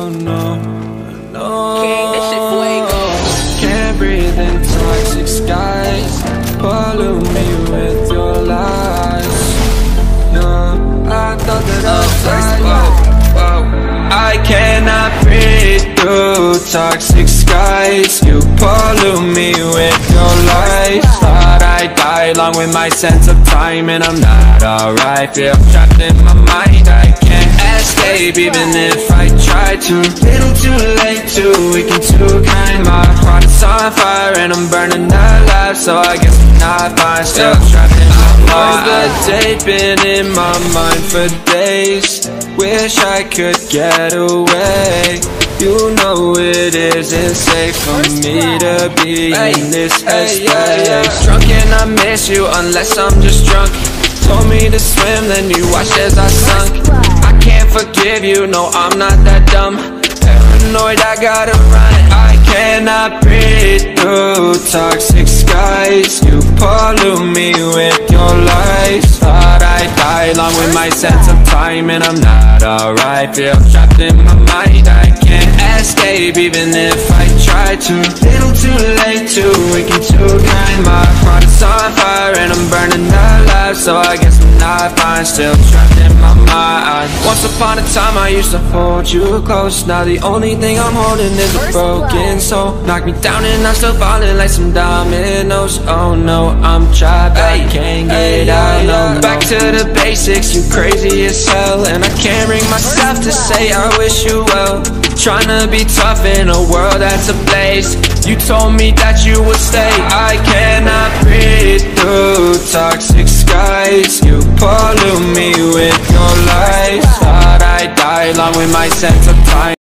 Oh no, no. King, this shit fuego. Can't breathe in toxic skies. Pollute me with your lies. No, I thought that I died. I cannot breathe through toxic skies. You pollute me with your lies. Thought I died along with my sense of time, and I'm not alright. Feel trapped in my mind, I can't escape even if I try to. Little too late, too weak and too kind. My heart is on fire and I'm burning alive, so I guess I'm not fine. Still trapped in my mind. The day been in my mind for days. Wish I could get away. You know it isn't safe for me to be in this headspace. Drunk and I miss you unless I'm just drunk. Told me to swim, then you watched as I sunk. I can't forgive you, no, I'm not that dumb. Paranoid, I gotta run. I cannot breathe through toxic skies. You pollute me with your lies. Thought I died along with my sense of time, and I'm not alright. Feel trapped in my mind, I can't escape even if I try to. Little too late, too weak and too kind. My heart is on fire and I'm burning alive, so I guess I'm not fine. Still trapped in my mind. Once upon a time I used to hold you close. Now the only thing I'm holding is a broken soul. Knock me down and I'm still falling like some dominoes. Oh no, I'm trapped, I can't get out. No, back to the basics, you crazy as hell. And I can't bring myself to say I wish you well. Tryna be tough in a world that's ablaze. You told me that you would stay. I cannot breathe through toxic skies. You pollute me with your lies. Thought I died along with my sense of time.